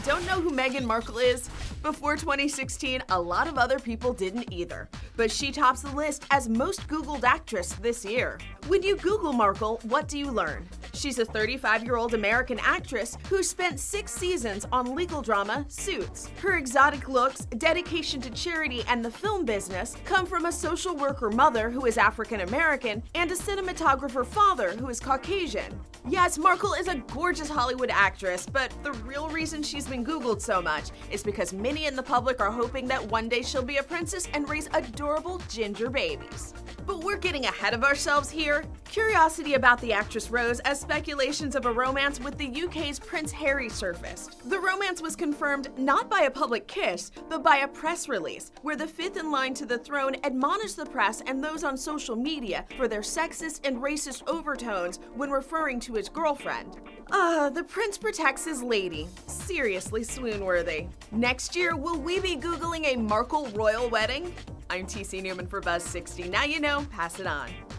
don't know who Meghan Markle is? Before 2016, a lot of other people didn't either, but she tops the list as most Googled actress this year. When you Google Markle, what do you learn? She's a 35-year-old American actress who spent 6 seasons on legal drama Suits. Her exotic looks, dedication to charity, and the film business come from a social worker mother who is African American and a cinematographer father who is Caucasian. Yes, Markle is a gorgeous Hollywood actress, but the real reason she's been Googled so much is because many in the public are hoping that one day she'll be a princess and raise adorable ginger babies. But we're getting ahead of ourselves here. Curiosity about the actress rose as speculations of a romance with the UK's Prince Harry surfaced. The romance was confirmed not by a public kiss, but by a press release, where the fifth in line to the throne admonished the press and those on social media for their sexist and racist overtones when referring to his girlfriend. The prince protects his lady. Seriously swoon-worthy. Next year, will we be Googling a Markle royal wedding? I'm TC Newman for Buzz60. Now you know, pass it on.